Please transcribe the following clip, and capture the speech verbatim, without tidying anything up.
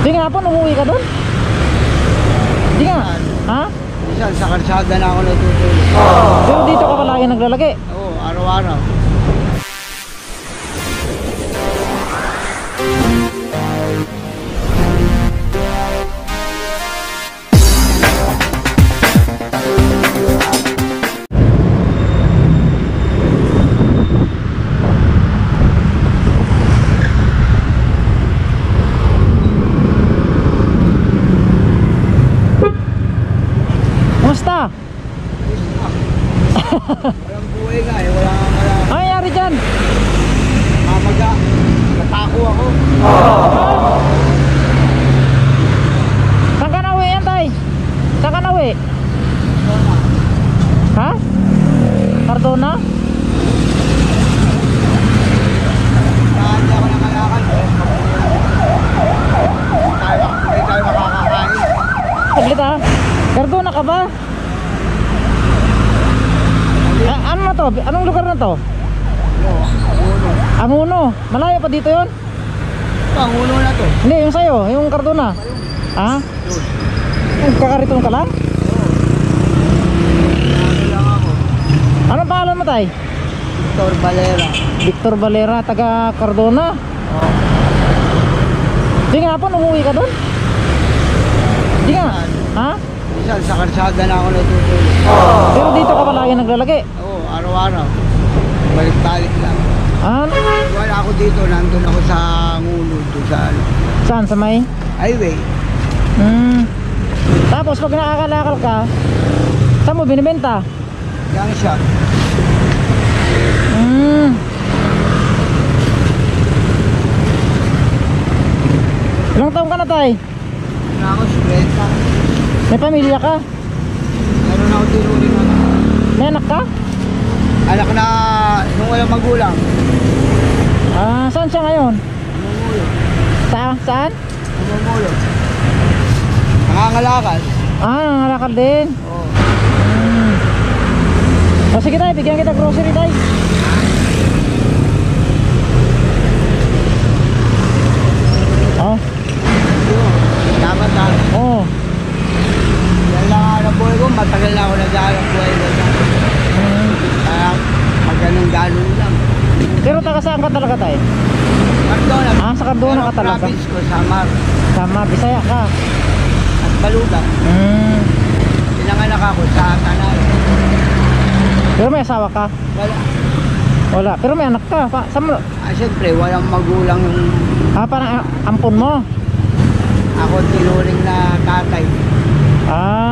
Di nga po, umuwi ka doon? Di nga, ha? Minsan sa kalsada na ako natutulog. Pero dito ka palagi naglalagay? Oo, araw-araw. Kumusta? Walang buhay nga eh, wala nga wala. Ano nangyari dyan? Mamaga, natako ako. Saan ka nauwi yan, tay? Saan ka nauwi? Ha? Cardona? Saan ako nakalakad eh. Hindi tayo, hindi tayo makakakain. Saglit ha? Cardona ka ba? Ah, ano na to? Anong lugar na to? Oo, uno. Anguno. Malayo pa dito yon? Ang uno na to. Hindi, yung sa'yo, yung Cardona. Ha? Yun. Kakariton ka lang? Oo. Nagano lang ako. Anong pangalan mo, tay? Victor Valera. Victor Valera, taga Cardona. Oo. Di nga po, umuwi ka doon? Di nga, ha? Minsan sa kalsada na ako natutulog. Pero dito ka palagi naglalagay? Oo, araw-araw. Balik-balik lang. Ah, Wala ako dito, nandun ako sa Ngulo, doon sa ano, saan? Sa may? highway. Hmm. Tapos pag nakakalakal ka, saan mo binibenta? Young shop. Hmm. Ilang taon ka na, tay? Na ako, suplenta. May pamilya ka? Meron ako tinuring na May anak ka? anak na nung walang magulang. Ah, saan siya ngayon? Namumulo. Sa saan? Namumulo. Nangangalakal. Ah, nangangalakal din. Oo. Hmm. O sige, tay, bigyan kita grocery, tay. Oh, Yun. Dapat na. oh. Yan lang ang hanap buhay ko. Matagal na ako nag-aanap buhay ko. Hmm. Kaya pag ganun-ganun lang. Pero taga saan ka talaga, tay? Cardona. Ah, sa Cardona ka Pero talaga? province ko, Samar. Sama, Bisaya ka. At Baluga. Hmm. Pinanganak ako sa Tanay. Pero may asawa ka? Wala. Wala. Pero may anak ka. Pa, saan mo? Ah, siyempre, walang magulang yung Ah, parang ah, ampon mo. ako tinuring na tatay. Ah.